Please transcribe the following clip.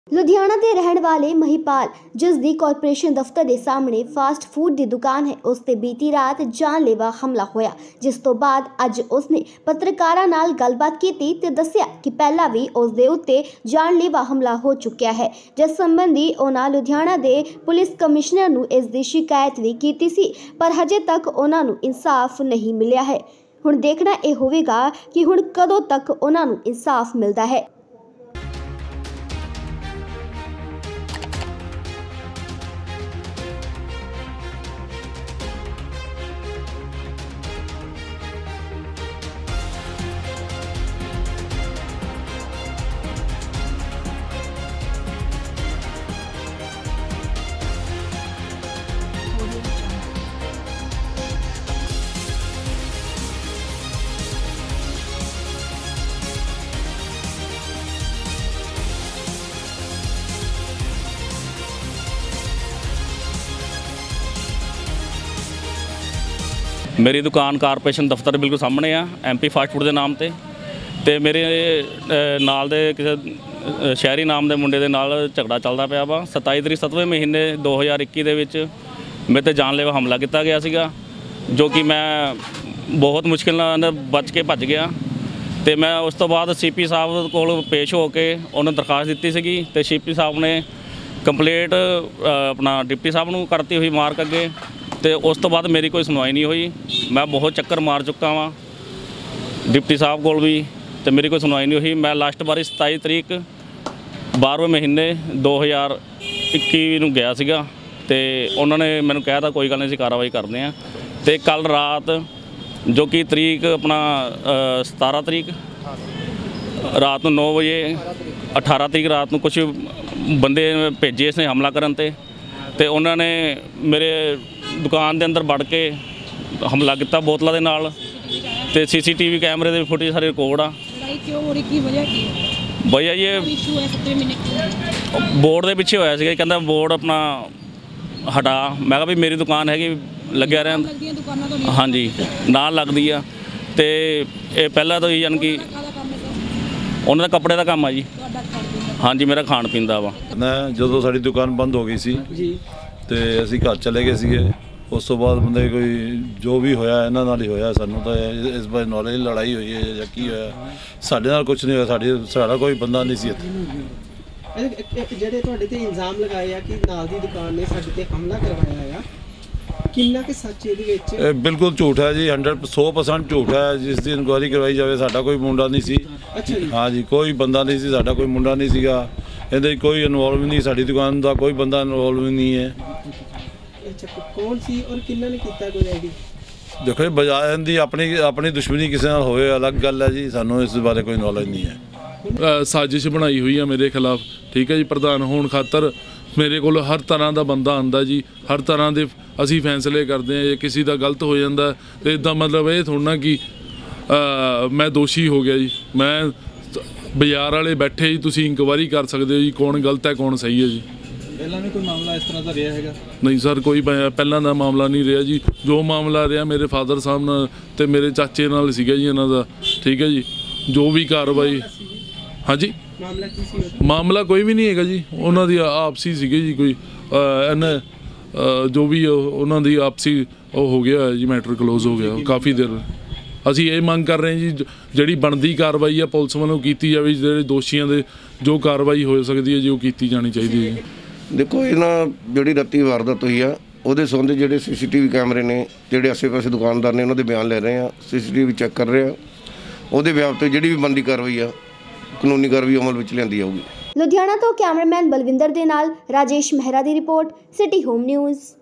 लुधियाना के रहने वाले महिपाल, जिस दी कॉरपोरेशन दफ्तर के सामने फास्ट फूड की दुकान है, उस ते बीती रात जानलेवा हमला होया, जिस तो बाद अज उसने पत्रकारां नाल गलबात कीती ते दस्सिया कि पहला भी उस दे उत्ते जानलेवा हमला हो चुक्या है, जिस संबंधी उन्हां लुधियाना दे पुलिस कमिश्नर नूं इस दी शिकायत भी कीती सी, पर हजे तक उन्हां नूं इंसाफ नहीं मिलिया है। हुण देखना यह होवेगा कि हुण कदों तक उन्हां नूं इंसाफ मिलदा है। मेरी दुकान कारपोरेशन दफ्तर बिल्कुल सामने आ MP फास्ट फूड के नाम ते मेरे नाल दे किसी शहरी नाम के मुंडे दे नाल झगड़ा चलता पाया वा। 27 तरीक 7वें महीने 2021 दे विच मेरे ते जानलेवा हमला किया गया सीगा, जो कि मैं बहुत मुश्किल नाल बच के भज गया। तो मैं उस तो बाद CP साहब कोल पेश हो के उन्होंने दरखास्त दी सी ते CP साहब ने कंप्लेंट अपना डिप्टी साहब नूं करती हुई मार्क अगे, तो उस तो बाद मेरी कोई सुनवाई नहीं हुई। मैं बहुत चक्कर मार चुका वहाँ डिप्टी साहब कोल भी, तो मेरी कोई सुनवाई नहीं हुई। मैं लास्ट बारी 27 तरीक 12वें महीने 2021 नूं गया सीगा, ते उन्होंने मैंने कहा था कोई गल नहीं, असीं कार्रवाई करते हैं। तो कल रात जो कि तरीक अपना 17 तरीक रात को 9 बजे 18 तरीक रात को कुछ बंदे भेजे इसने हमला करन ते उन्होंने मेरे दुकान के अंदर बढ़ के हमला किया बोतलों के नाल, ते CCTV कैमरे के फुटेज सारे रिकॉर्ड आ। भैया ये बोर्ड के पिछे होया सीगा, कहंदा बोर्ड अपना हटा। मैं कहा भी मेरी दुकान हैगी लग्या रह, हाँ जी ना लगती है। तो ये पहला तो यानी कि उन्होंने कपड़े का काम है जी, हाँ जी मेरा खाण पीन दा वा। जो साड़ी दुकान बंद हो गई सी ते असीं घर चले गए सीगे। उस तो बाद बंदे कोई जो भी होया इन्हां नाल ही होया, सानूं तां इस बारे नॉलेज लड़ाई हुई है जां की होया, साडे नाल कुछ नहीं होया, साडा कोई बंदा नहीं सी इत्थे। ਜਿਹੜੇ ਤੁਹਾਡੇ ਤੇ ਇਲਜ਼ਾਮ ਲਗਾਏ ਆ ਕਿ ਨਾਲ ਦੀ ਦੁਕਾਨ ਨੇ ਸਾਡੇ ਤੇ ਹਮਲਾ ਕਰਵਾਇਆ ਆ, ਕਿੰਨਾ ਕਿ ਸੱਚ ਇਹਦੇ ਵਿੱਚ? ਬਿਲਕੁਲ ਝੂਠ ਹੈ ਜੀ, 100% ਝੂਠ ਹੈ। ਜਿਸ ਦੀ ਇਨਕੁਆਇਰੀ ਕਰਵਾਈ ਜਾਵੇ, ਸਾਡਾ ਕੋਈ ਮੁੰਡਾ ਨਹੀਂ ਸੀ। ਅੱਛਾ ਜੀ, ਹਾਂ ਜੀ ਕੋਈ ਬੰਦਾ ਨਹੀਂ ਸੀ, ਸਾਡਾ ਕੋਈ ਮੁੰਡਾ ਨਹੀਂ ਸੀਗਾ, ਇਹਦੇ ਕੋਈ ਇਨਵੋਲਵ ਨਹੀਂ, ਸਾਡੀ ਦੁਕਾਨ ਦਾ ਕੋਈ ਬੰਦਾ ਇਨਵੋਲਵ ਨਹੀਂ ਹੈ। ਅੱਛਾ ਕੌਣ ਸੀ ਔਰ ਕਿੰਨਾ ਨੇ ਕੀਤਾ ਕੋਈ ਆਈਡੀ? ਦੇਖੋ ਜੀ ਬਜਾਏ ਦੀ ਆਪਣੀ ਦੁਸ਼ਮਣੀ ਕਿਸੇ ਨਾਲ ਹੋਵੇ ਅਲੱਗ ਗੱਲ ਹੈ ਜੀ, ਸਾਨੂੰ ਇਸ ਬਾਰੇ ਕੋਈ ਨੌਲੇਜ ਨਹੀਂ ਹੈ। साजिश बनाई हुई है मेरे खिलाफ, ठीक है जी। प्रधान होने खातर मेरे को हर तरह का बंदा आंदा जी, हर तरह के असी फैसले करते हैं। किसी का गलत हो जाता तो इदा मतलब ये थोड़ा कि मैं दोषी हो गया जी। मैं बाजार वाले बैठे जी, तुसी इंक्वायरी कर सकते हो जी कौन गलत है कौन सही है जी। पहला भी कोई मामला इस तरह का रहा है? नहीं सर, कोई पहला का मामला नहीं रहा जी। जो मामला रहा मेरे फादर साहब नाल ते मेरे चाचे नाल सीगा जी, इन्हां दा ठीक है जी। जो भी कार्रवाई, हाँ जी मामला कोई भी नहीं है जी, उन्होंने आपसी सीगे जी कोई जो भी उन्होंने आपसी हो गया है जी, मैटर क्लोज हो गया काफ़ी देर। असी ये मंग कर रहे हैं जी जिहड़ी बनदी कार्रवाई है पुलिस वालों कीती जावे, जिहड़े दोषियों दे जो कार्रवाई हो सकती है जी वो कीती जानी चाहिए है। देखो इन्हां जिहड़ी राती वारदात हुई है ਉਹਦੇ संबंध ਜਿਹੜੇ CCTV कैमरे ने ਜਿਹੜੇ आसे-पासे दुकानदार ने उन्होंने बयान ले रहे हैं, CCTV चैक कर रहे हैं, ਉਹਦੇ ਬਿਆਨ ਤੇ ਜਿਹੜੀ ਵੀ ਬੰਦੀ ਕਾਰਵਾਈ ਆ ਕਾਨੂੰਨੀ ਕਾਰਵਾਈ ਅਮਲ ਵਿੱਚ ਲਿਆਂਦੀ ਜਾਊਗੀ। ਲੁਧਿਆਣਾ ਤੋਂ ਕੈਮਰਾਮੈਨ ਬਲਵਿੰਦਰ ਦੇ ਨਾਲ ਰਾਜੇਸ਼ ਮਹਿਰਾ ਦੀ ਰਿਪੋਰਟ, ਸਿਟੀ ਹੋਮ ਨਿਊਜ਼।